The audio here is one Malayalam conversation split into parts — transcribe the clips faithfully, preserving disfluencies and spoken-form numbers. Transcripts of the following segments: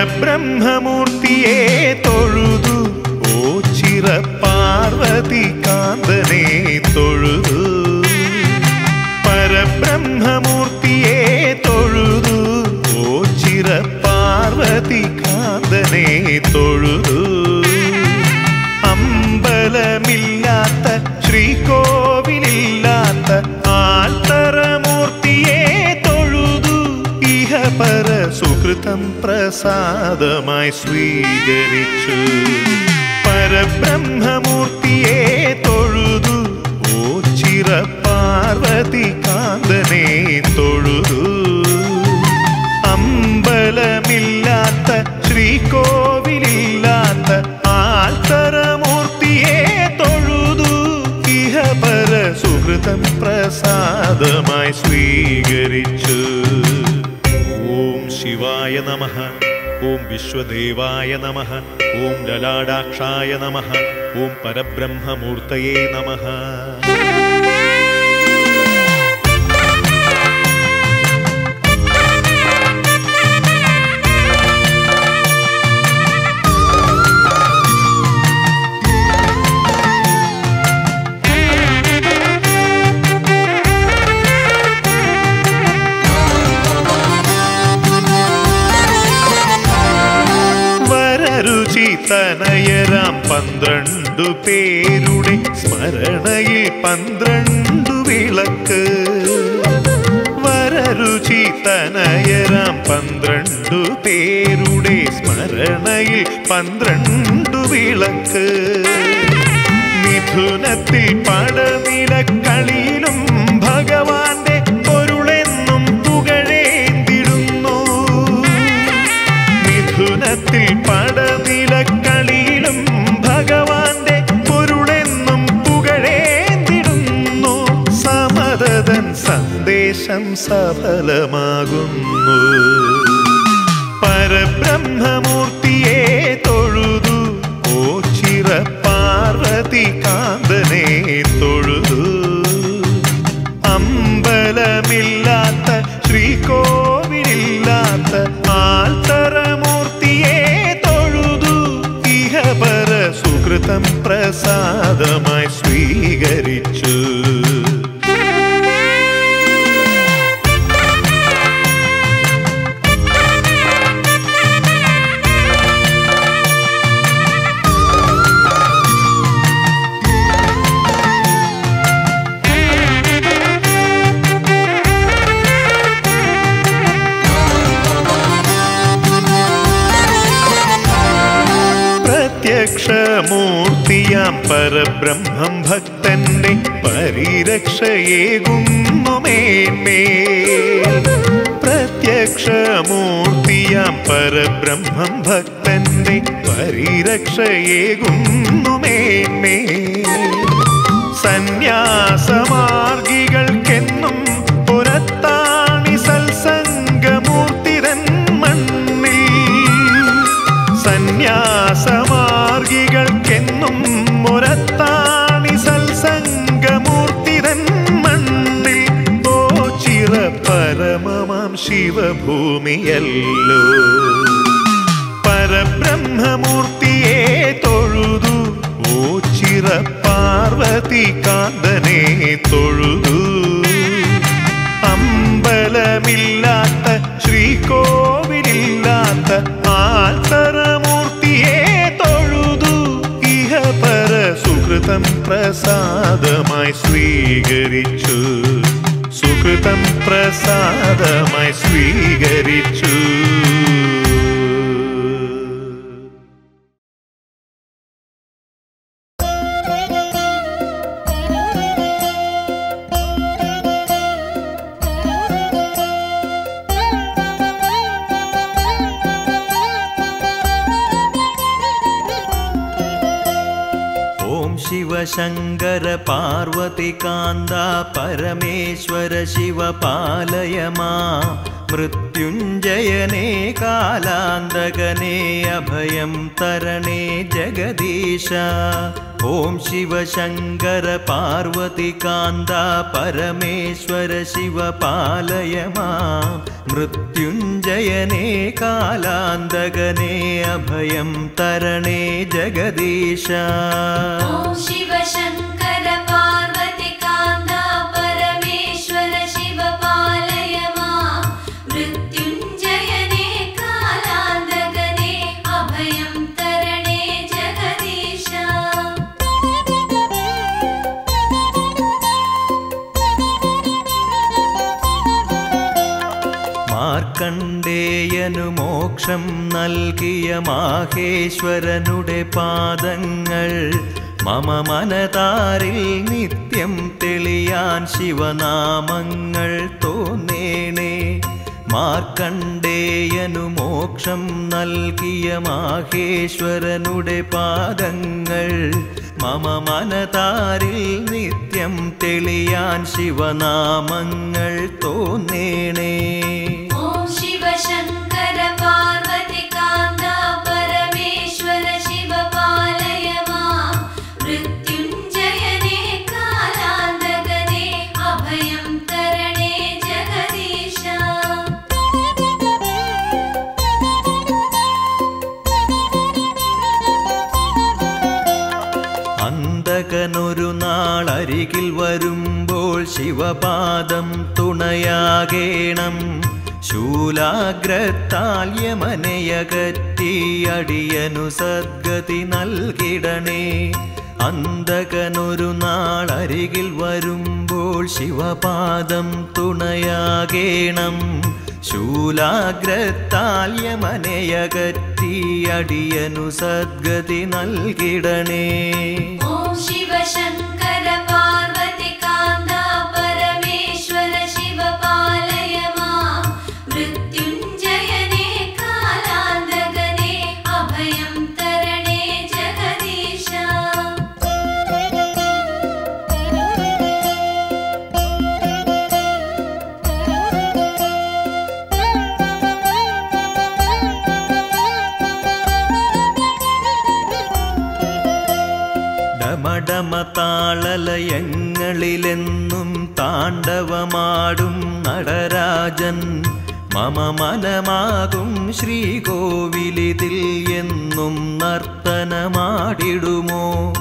പരബ്രഹ്മമൂർത്തിയെ തൊഴുതു ഓ ചിറ പാർവതി കാന്തനെ തൊഴുതു പരബ്രഹ്മമൂർത്തിയെ തൊഴുതു ഓ ചിറ പാർവതി കാന്തനെ തൊഴുതു അമ്പലമില്ലാത്ത ശ്രീകോവിലില്ലാത്ത ആൽത്തറമൂർത്തിയെ തൊഴുതു ഇഹപര സുകൃതം പ്രസാദമായി സ്വീകരിച്ചു പരബ്രഹ്മമൂർത്തിയെ തൊഴുതു ഓ ചിറ പാർവതി കാന്തനെ തൊഴുതു അമ്പലമില്ലാത്ത ശ്രീകോവിലില്ലാത്ത ആൽത്തറമൂർത്തിയെ തൊഴുതു ഇഹപര സുകൃതം പ്രസാദമായി സ്വീകരിച്ചു ഓം ശിവായ നമഃ ഓം വിശ്വദേവായ നമഃ ഓം ലലാടാക്ഷായ നമഃ ഓം പരബ്രഹ്മമൂർത്തയേ നമഃ തനയരാം പന്ത്രണ്ടു പേരുടെ സ്മരണയിൽ പന്ത്രണ്ടു വിളക്ക് വരരുചി തനയരാം പന്ത്രണ്ടു പേരുടെ സ്മരണയിൽ പന്ത്രണ്ടു വിളക്ക് മിഥുനത്തിൽ പടനിലക്കളിയിലും ഭഗവാന്റെ പൊരുളെന്നും പുകഴേന്തിടുന്നു മിഥുനത്തിൽ പടനിലക്കളിയിലും ഭഗവാന്റെ പൊരുളെന്നും പുകഴേന്തിടുന്നു സമദതൻ സന്ദേശം സഫലമാകുന്നു പരബ്രഹ്മമൂർത്തിയെ തൊഴുതു ഓ ചിറ പാർവതി കാന്തനെ തൊഴുതു അമ്പലമില്ലാത്ത ശ്രീകോവിലില്ലാത്ത ആൽത്തറമൂർത്തിയെ തൊഴുതു ഇഹപര സുകൃതം പ്രസാദമായി സ്വീകരിച്ചു പ്രത്യക്ഷമൂർത്തിയാം പരബ്രഹ്മം ഭക്തന്റെ പരിരക്ഷയേകുന്നു മേന്മേൽ പ്രത്യക്ഷമൂർത്തിയാം പരബ്രഹ്മം ഭക്തന്റെ പരിരക്ഷയേകുന്നു മേന്മേൽ സന്യാസമാർഗികൾക്കെന്നും പുറത്താണി സത്സംഗമൂർത്തിതൻ മണ്ണിൽ സന്യാസമാർഗികൾക്കെന്നും പുറത്താണി സത്സംഗമൂർത്തിതൻ മണ്ണിൽ ഓ ചിറ പരമമാം ശിവഭൂമിയല്ലോ പരബ്രഹ്മമൂർത്തിയെ തൊഴുതു ഓ ചിറ പാർവതി കാന്തനെ തൊഴുതു അമ്പലമില്ലാത്ത ശ്രീകോവിലില്ലാത്ത ആൽത്തറമൂർത്തിയെ തൊഴുതു ഇഹപര സുകൃതം പ്രസാദമായി സ്വീകരിച്ചു സുകൃതം പ്രസാദമായി സ്വീകരിച്ചു ശങ്കര പാർവതി കാന്ത പരമേശ്വര ശിവ പാലയ മാം मृत्युञ्जयने कालान्तकने अभयं तरणे जगदीश ॐ शिव शङ्कर पार्वतीकान्ता परमेश्वर शिव पालय मां मृत्युञ्जयने कालान्तकने अभयं तरणे जगदीश ॐ शिव शङ्कर पार्वतीकान्ता परमेश्वर शिव पालय मां मृत्युञ्जयने कालान्तकने अभयं तरणे जगदीश മാർക്കണ്ഡേയനു മോക്ഷം നൽകിയ മാഹേശ്വരനുടെ പാദങ്ങൾ മമ മനതാരിൽ നിത്യം തെളിയാൻ ശിവനാമങ്ങൾ തോന്നേണേ മാർക്കണ്ഡേയനു മോക്ഷം നൽകിയ മാഹേശ്വരനുടെ പാദങ്ങൾ മമ മനതാരിൽ നിത്യം തെളിയാൻ ശിവനാമങ്ങൾ തോന്നേണേ ॐ शिव शङ्कर पार्वतीकान्ता परमेश्वर शिव पालय मां मृत्युञ्जयने कालान्तकने अभयं तरणे जगदीश അന്തകനൊരു നാൾ അരികിൽ വരുമ്പോൾ ശിവപാദം തുണയാകേണം ശൂലാഗ്രത്താൽ യമനയകറ്റി അടിയനു സദ്ഗതി നൽകിടണേ അന്തകനൊരു നാൾ അരികിൽ വരുമ്പോൾ ശിവപാദം തുണയാകേണം ശൂലാഗ്രത്താൽ യമനയകറ്റി അടിയനു സദ്ഗതി നൽകിടണേ ॐ शिव शङ्कर पार्वतीकान्ता परमेश्वर शिव पालय मां मृत्युञ्जयने कालान्तकने अभयं तरणे जगदीश ഡമഡമതാളലയങ്ങളിലെന്നും താണ്ഡവമാടും നടരാജൻ മമ മനമാകും ശ്രീകോവിലിതിൽ എന്നും നർത്തനമാടിടുമോ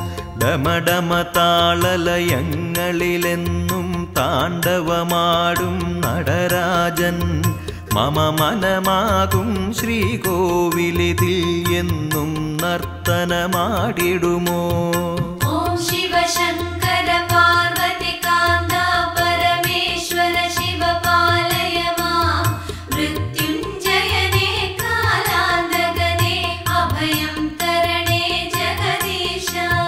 ഡമഡമതാളലയങ്ങളിലെന്നും താണ്ഡവമാടും നടരാജൻ മമ മനമാകും ശ്രീകോവിലിതിൽ എന്നും നർത്തനമാടിടുമോ ॐ शिव शङ्कर पार्वतीकान्ता परमेश्वर शिव पालय मां मृत्युञ्जयने कालान्तकने अभयं तरणे जगदीश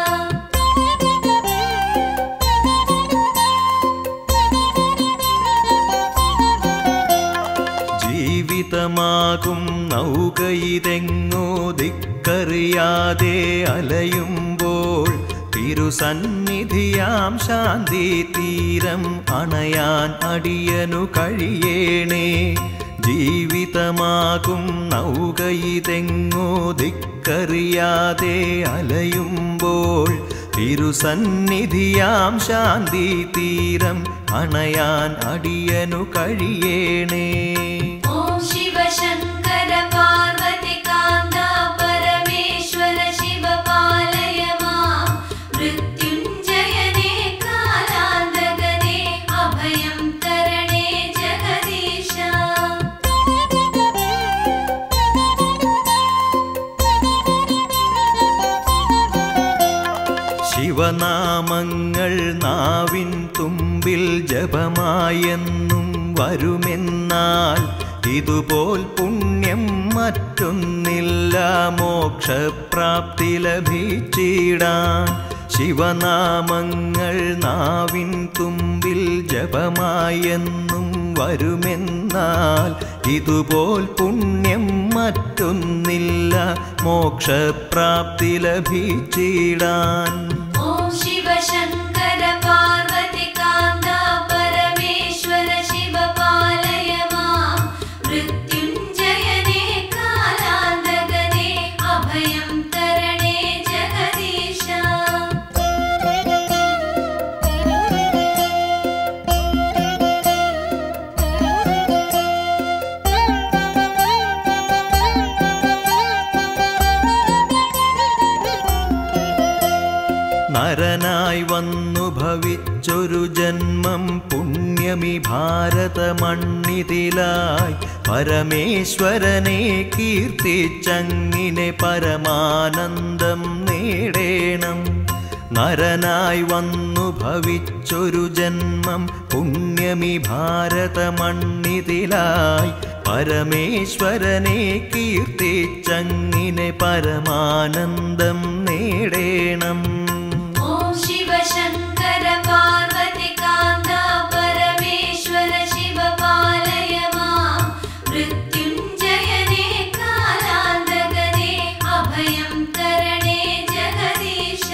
ജീവിതമാകും നൗകയിതെങ്ങോ ദിക്കറിയാതെ അലയുമ്പോൾ തിരുസന്നിധിയാം ശാന്തി തീരം അണയാൻ അടിയനു കഴിയേണേ ജീവിതമാകും നൗകയിതെങ്ങോ ദിക്കറിയാതെ അലയുമ്പോൾ തിരുസന്നിധിയാം ശാന്തി തീരം അണയാൻ അടിയനു കഴിയേണേ ॐ शिव शङ्कर पार्वतीकान्ता परमेश्वर शिव पालय मां मृत्युञ्जयने कालान्तकने अभयं तरणे जगदीश ശിവനാമങ്ങൾ നാവിൻ തുമ്പിൽ ജപമായെന്നും വരുമെന്നാൽ ഇതുപോൽ പുണ്യം മറ്റൊന്നില്ല മോക്ഷപ്രാപ്തി ലഭിച്ചിടാൻ ശിവനാമങ്ങൾ നാവിൻ തുമ്പിൽ ജപമായെന്നും വരുമെന്നാൽ ഇതുപോൽ പുണ്യം മറ്റൊന്നില്ല മോക്ഷപ്രാപ്തി ലഭിച്ചിടാൻ ॐ शिव शङ्कर पार्वतीकान्ता परमेश्वर शिव पालय मां നരനായി വന്നു ഭവിച്ചൊരു ജന്മം പുണ്യമി ഭാരത മണ്ണിതിലായി പരമേശ്വരനെ കീർത്തിച്ചങ്ങിനെ പരമാനന്ദം നേടേണം. നരനായി വന്നു ഭവിച്ചൊരു ജന്മം പുണ്യമി ഭാരത മണ്ണിതിലായി പരമേശ്വരനെ കീർത്തിച്ചങ്ങിനെ പരമാനന്ദം നേടേണം. ഓം ശിവശങ്കര പാർവതി കാന്ത പരമേശ്വര ശിവ പാലയ മാം. മൃത്യുഞ്ജയനേ കാലാന്തകനേ അഭയം തരണേ ജഗദീശ.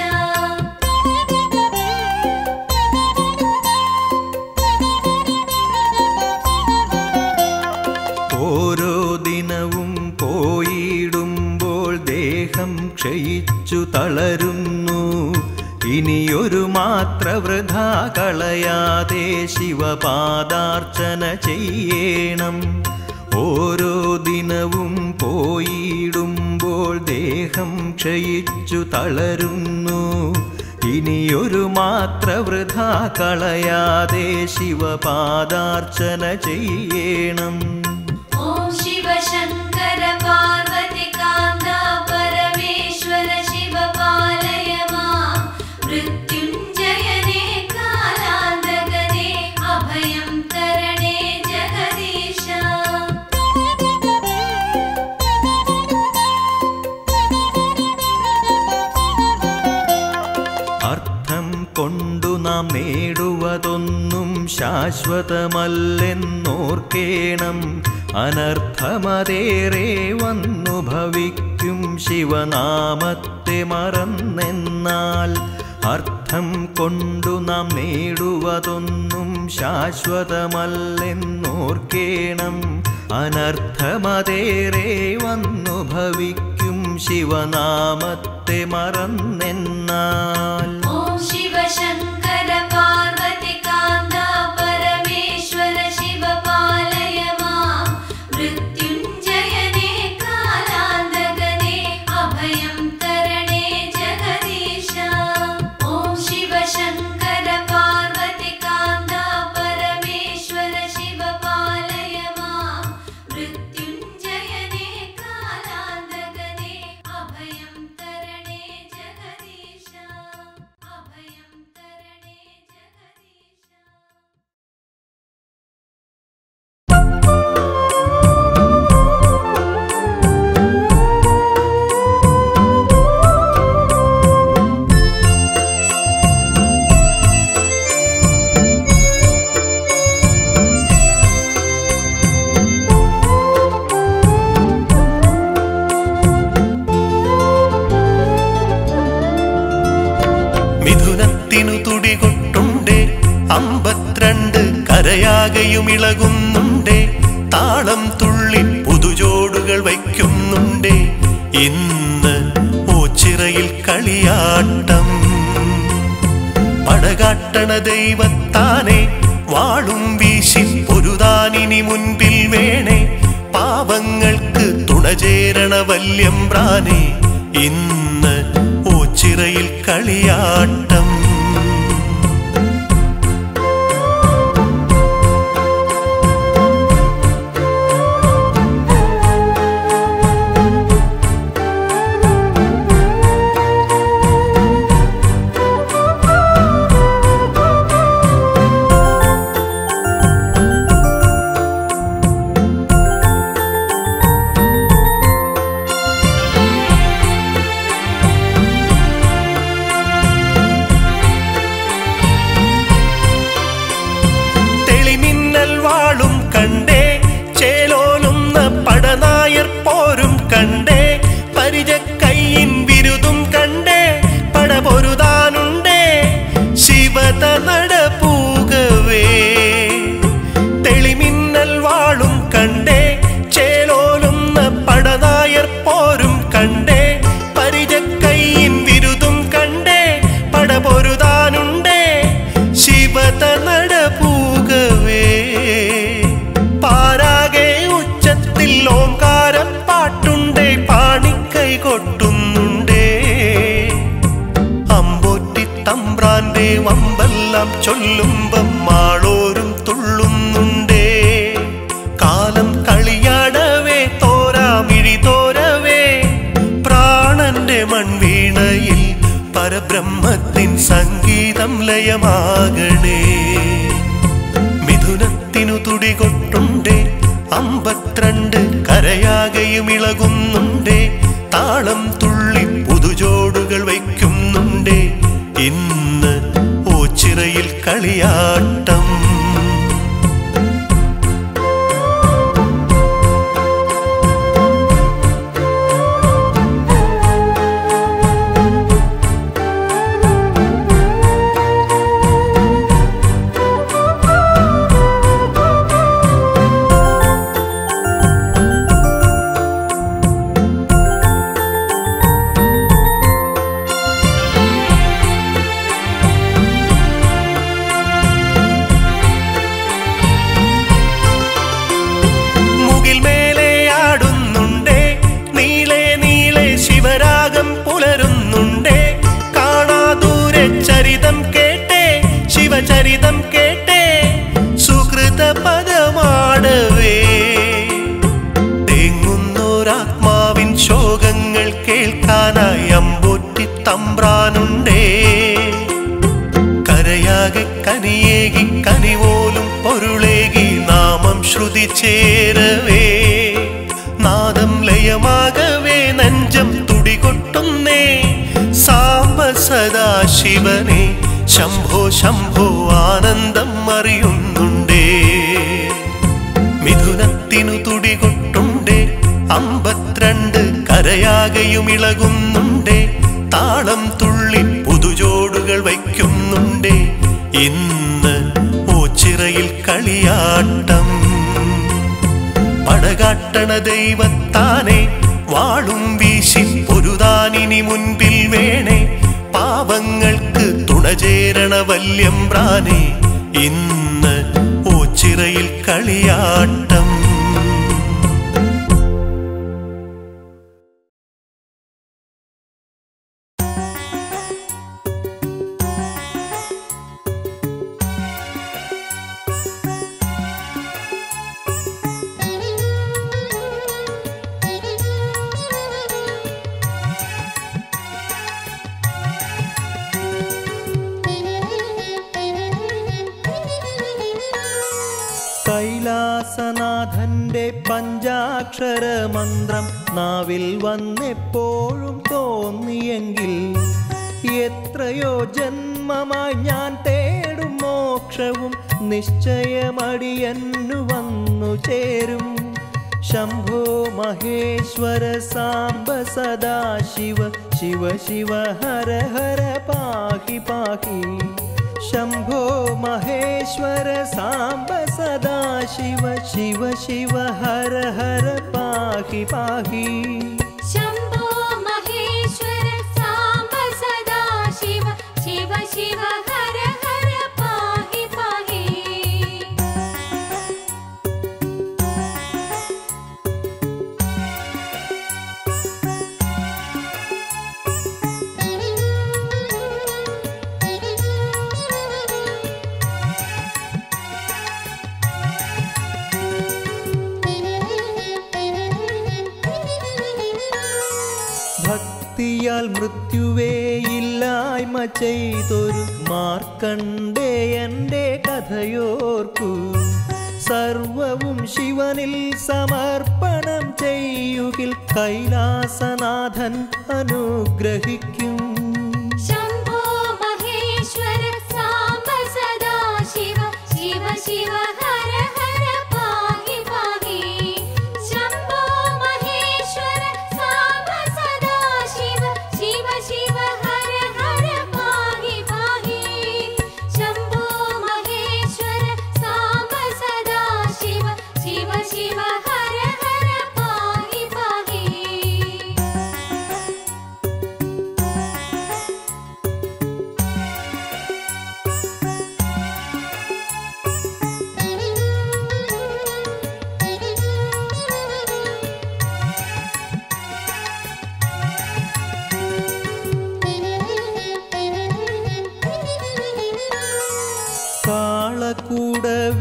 ഓരോ ദിനവും പോയിടുമ്പോൾ ദേഹം ക്ഷയിച്ചു തളരുന്നു. ഇനിയൊരു മാത്ര വൃഥാ കളയാതെ ശിവപാദാർച്ചന ചെയ്യണം. ഓരോ ദിനവും പോയിടുമ്പോൾ ദേഹം ക്ഷയിച്ചു തളരുന്നു. ഇനിയൊരു മാത്ര വൃഥാ കളയാതെ ശിവപാദാർച്ചന ചെയ്യണം. ഓം ശിവശങ്കര പാർവതി കാന്ത പരമേശ്വര ശിവ പാലയ മാം. മൃത്യുഞ്ജയനേ കാലാന്തകനേ അഭയം തരണേ ജഗദീശ. അർത്ഥം കൊണ്ടു നാം നേടുവതൊന്നും ശാശ്വതമല്ലെന്നോർക്കേണം. അനർത്ഥമതേറെ വന്നു ഭവിക്കും ശിവനാമത്തെ മറന്നെന്നാൽ. അർത്ഥം കൊണ്ടു നാം നേടുവതൊന്നും ശാശ്വതമല്ലെന്നോർക്കേണം. അനർത്ഥമതേറെ വന്നു ഭവിക്കും ശിവനാമത്തെ മറന്നെന്നാൽ. ഓം ശിവശങ്കര പാർവതി കാന്ത പരമേശ്വര ശിവ പാലയ മാം. മൃത്യുഞ്ജയനേ കാലാന്തകനേ അഭയം തരണേ ജഗദീശ. ഓം ശിവശങ്കര പാർവതി കാന്ത പരമേശ്വര ശിവ പാലയ മാം. മൃത്യുഞ്ജയനേ കാലാന്തകനേ അഭയം തരണേ ജഗദീശ. അഭയം തരണേ ജഗദീശ. മിഥുനത്തിനു തുടികൊട്ടുണ്ടേ, അമ്പത്തിരണ്ട് കരയാകയും ഇളകുന്നുണ്ടേ. താളം തുള്ളി പുതുജോടുകൾ വയ്ക്കുന്നുണ്ടേ. ഇന്ന് ഓച്ചിറയിൽ കളിയാട്ടം. പടകാട്ടണ ദൈവത്താനെ വാളും വീശി പൊരുതാനിനി മുൻപിൽ വേണേ. പാവങ്ങൾക്ക് തുണചേരണ വല്യമ്പ്രാനെ. ഇന്ന് ഓച്ചിറയിൽ കളിയാട്ടം. വമ്പെല്ലാം ചൊല്ലുമ്പം മാളോരും തുള്ളുന്നുണ്ടേ. കാലം കളിയാടവേ തോരാമിഴി തോരവേ പ്രാണന്റെ മൺവീണയിൽ പരബ്രഹ്മത്തിൻ സംഗീതം ലയമാകണേ. മിഥുനത്തിനു തുടികൊട്ടുണ്ടേ അമ്പത്തിരണ്ട് കരയാകയും ഇളകുന്നുണ്ടേ. താളം തുള്ളി പുതുജോടുകൾ വയ്ക്കുന്നുണ്ടേ. ഇന്ന് ഓച്ചിറയിൽ കളിയാട്ടം. ചരിതം കേട്ടേ സുകൃത പദമാടവേ. തേങ്ങുന്നോരാത്മാവിൻ ശോകങ്ങൾ കേൾക്കാനായി അമ്പൊറ്റി തമ്പ്രാനുണ്ടേ. കരയാകെ കനിയേകി കനിപോലും പൊരുളേകി നാമം ശ്രുതി ചേരവേ. നാദം ലയമാകവേ നെഞ്ചം തുടികൊട്ടുന്നേ. സാംബ സദാശിവനെ ശംഭോ ശംഭോ ആനന്ദം അറിയുന്നുണ്ടേ. മിഥുനത്തിനു തുടികൊട്ടുണ്ടേ അമ്പത്തിരണ്ട് കരയാകയും ഇളകുന്നുണ്ടേ. താളം തുള്ളി പുതുജോടുകൾ വയ്ക്കുന്നുണ്ടേ. ഇന്ന് ഓച്ചിറയിൽ കളിയാട്ടം. പടകാട്ടണ ദൈവത്താനെ വാളും വീശി പൊരുതാനിനി മുൻപിൽ വേണേ. പാവങ്ങൾക്ക് തുണചേരണ വല്യംബ്രാനെ. ഇന്ന് ഓച്ചിറയിൽ കളിയാട്ടം. കൈലാസനാഥന്റെ പഞ്ചാക്ഷര മന്ത്രം നാവിൽ വന്നെപ്പോഴും തോന്നിയെങ്കിൽ എത്രയോ ജന്മമായി ഞാൻ തേടും മോക്ഷവും നിശ്ചയമടിയന്നു വന്നു ചേരും. ശംഭോ മഹേശ്വര സാംബ സദാശിവ ശിവ ശിവ ഹര ഹര പാഹി പാഹി. ശംഭോ മഹേശ്വര സാംബ സദാശിവ ശിവ ശിവ ഹര ഹര പാഹി പാഹി. ശംഭോ മഹേശ്വര സാംബ സദാശിവ ശിവ ശിവ ഹര ഹര പാഹി പാഹി. ഭക്തിയാൽ മൃത്യുവേ ഇല്ലായ്മ ചെയ്തൊരു മാർക്കണ്ഡേയന്റെ കഥയോർക്കൂ. സർവവും ശിവനിൽ സമർപ്പണം ചെയ്യുകിൽ കൈലാസനാഥൻ അനുഗ്രഹിക്കും. ശംഭോ മഹേശ്വര സാംബ സദാശിവ ശിവ ശിവ ഹര ഹര പാഹി പാഹി. ശംഭോ മഹേശ്വര സാംബ സദാശിവ ശിവ ശിവ ഹര ഹര പാഹി പാഹി. ശംഭോ മഹേശ്വര സാംബ സദാശിവ ശിവ ശിവ ഹര ഹര പാഹി പാഹി.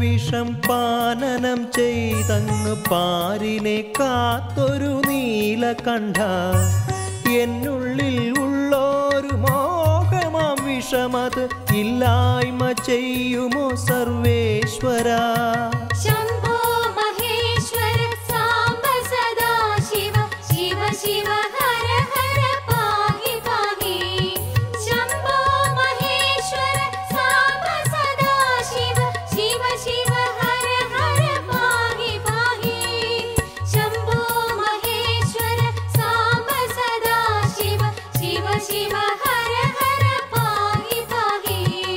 വിഷം പാനനം ചെയ്തങ്ങ് പാരിനെ കാത്തൊരു നീലകണ്ഠ എന്നുള്ളിൽ ഉള്ളൊരു മോഹമാം വിഷമത് ഇല്ലായ്മ ചെയ്യുമോ സർവേശ്വര ശംഭോ മഹേശ്വര സാംബ സദാ ശിവ ശിവ ശിവ ഹര ഹര പാഹി പാഹി ശംഭോ മഹേശ്വര സാംബ സദാ ശിവ ശിവ ശിവ ഹര ഹര പാഹി പാഹി ശംഭോ മഹേശ്വര സാംബ സദാ ശിവ ശിവ ശിവ ഹര ഹര പാഹി പാഹി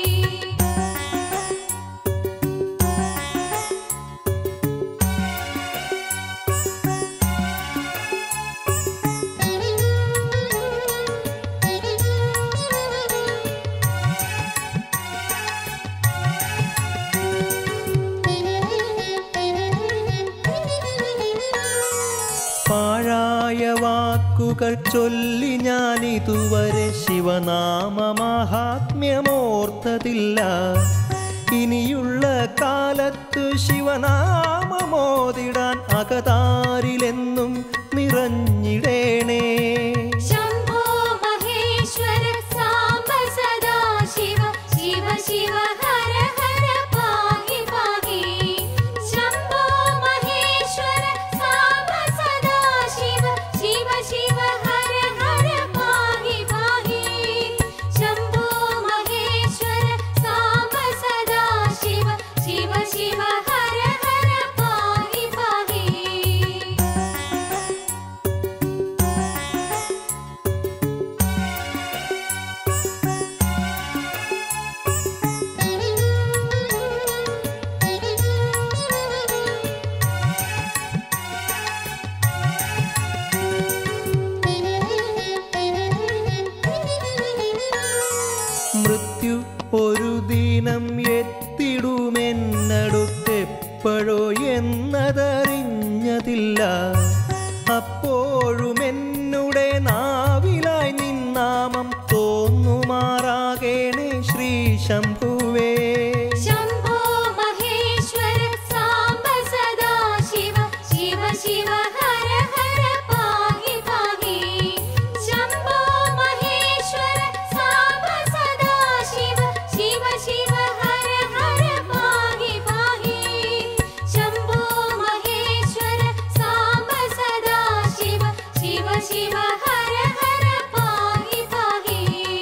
പാഴായ വാക്കുകൾ ചൊല്ലി ഞാൻ ഇതുവരെ ശിവനാമ മഹാത്മ്യമോർത്തതില്ല ഇനിയുള്ള കാലത്തു ശിവനാമമോതിടാൻ അകതാരിലെന്നും നിറഞ്ഞിടേണേ ശംഭോ മഹേശ്വര സാംബ സദാ ശിവ ശിവ ശിവ ഹര ഹര പാഹി പാഹി ശംഭോ മഹേശ്വര സാംബ സദാ ശിവ ശിവ ശിവ ഹര ഹര പാഹി പാഹി ശംഭോ മഹേശ്വര സാംബ സദാ ശിവ ശിവ ശിവ ഹര ഹര പാഹി പാഹി മൃത്യു ഒരു ദിനം എത്തിടുമെന്നടുത്തെപ്പോഴോ എന്നതറിഞ്ഞതില്ല അപ്പോഴും എന്നുടെ നാവിലായി നിന്നാമം തോന്നുമാറാകേണേ ശ്രീ ശംഭുവേ ശംഭോ മഹേശ്വര സാംബ സദാ ശിവ ശിവ ശിവ ഹര ഹര പാഹി പാഹി ശംഭോ മഹേശ്വര സാംബ സദാ ശിവ ശിവ ശിവ ഹര ഹര പാഹി പാഹി ശംഭോ മഹേശ്വര സാംബ സദാ ശിവ ശിവ ശിവ ഹര ഹര പാഹി പാഹി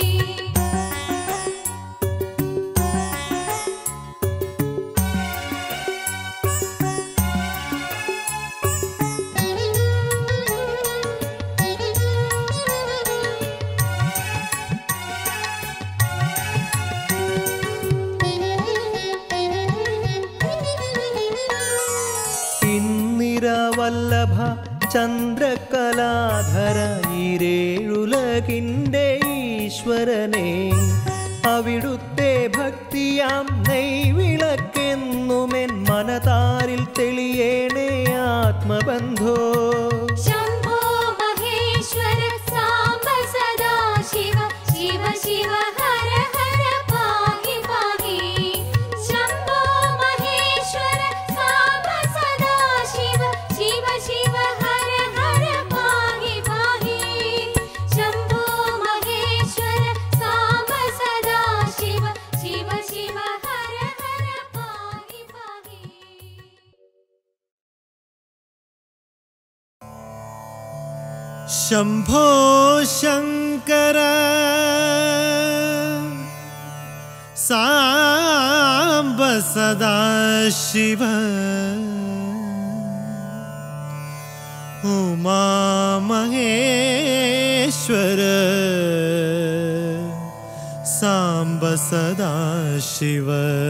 ഇന്ദിരവല്ലഭ ചന്ദ്രകലാധര ഈരേഴുലകിൻ്റെ ഈശ്വരനെ അവിടുത്തെ ഭക്തിയാം നെയ്വിളക്കെന്നുമെൻ മനതാരിൽ തെളിയേണേ ആത്മബന്ധോ ശംഭോ മഹേശ്വര സാംബ സദാ ശിവ ശിവ ശിവ ഹര ഹര പാഹി പാഹി ശംഭോ മഹേശ്വര സാംബ സദാ ശിവ ശിവ ശിവ ഹര ഹര പാഹി പാഹി ശംഭോ മഹേശ്വര സാംബ സദാ ശിവ ശിവ ശിവ ഹര ഹര പാഹി പാഹി शंभो शंकर सांब सदा शिव उमा महेश्वर सांब सदा शिव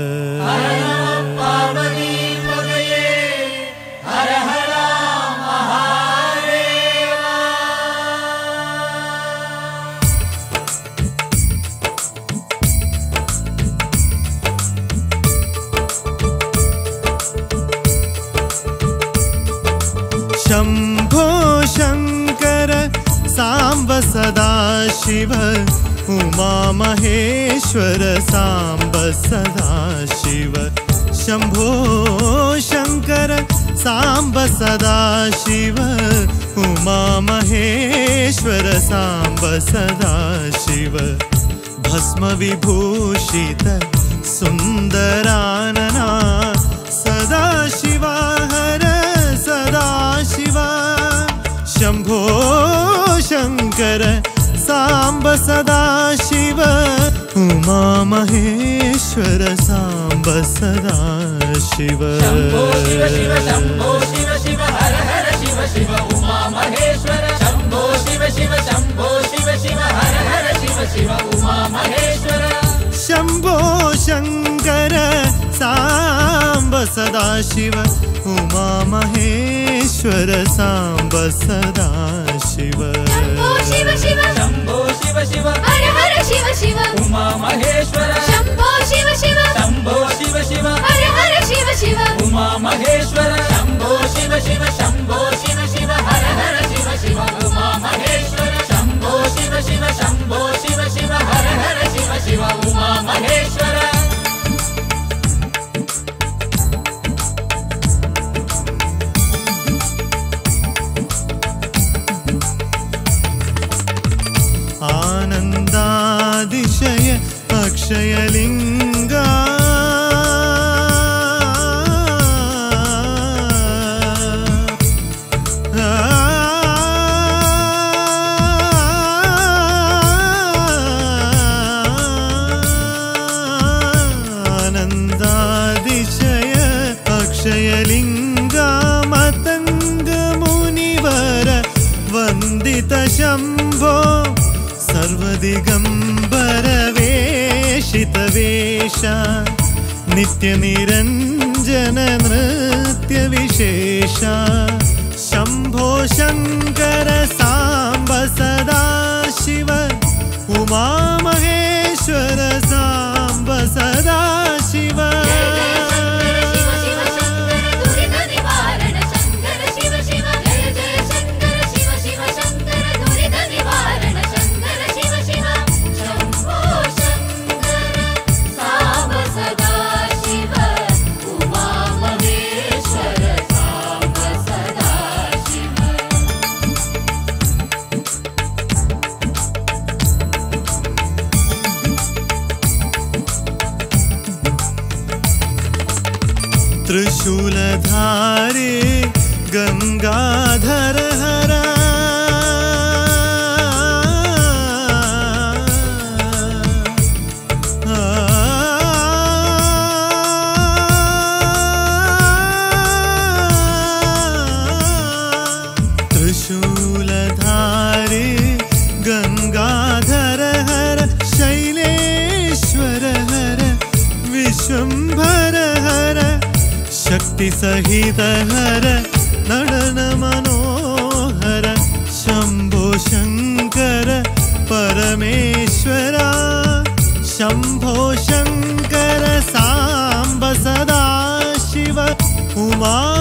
शंभो शंकर सांब सदा शिव उमा महेश्वर सांब सदा शिव शम्भो शङ्कर साम्ब सदा शिव उमा महेश्वर साम्ब सदा शिव भस्म विभूषित सुन्दरानना सदा शिवा हर सदा शिवा शम्भो शङ्कर साम्ब सदा शिव उमा महेश्वर साम्ब सदा शिव शम्भो शिव शिव शम्भो शिव शिव हर हर शिव शिव उमा महेश्वर शम्भो शिव शिव शम्भो शिव शिव हर हर शिव शिव उमा महेश्वर शम्भो शङ्कर साम्ब सदा शिव उमा महेश्वर साम्ब सदा शिव शम्भो शिव शिव शम्भो शिव शिव हर हर शिव शिव उमा महेश्वर शम्भो शिव शिव शम्भो शिव शिव हर हर शिव शिव उमा महेश्वर शम्भो शिव शिव शम्भो शिव शिव हर हर शिव शिव उमा महेश्वर शम्भो शिव शिव शम्भो शिव शिव हर हर शिव शिव उमा महेश्वर आनन्दातिशय अक्षयलिङ्गा आनन्दातिशय अक्षयलिङ्गा मतङ्गमुनिवर वन्दित शम्भो सर्वदिगम्बर वेशित वेश नित्यनिरञ्जन नृत्य विशेष शम्भो शङ्कर साम्ब सदा शिव उमा महेश्वर साम्ब सदा शिव त्रिशूलधारे गंगाधर हर त्रिशूलधारे गंगाधर हर शैलेश्वर हर विश्वंभर हर शक्ति सहित हर नडन मनोहर शंभो शंकर परमेश्वरा शंभो शंकर सांब सदा शिव उमा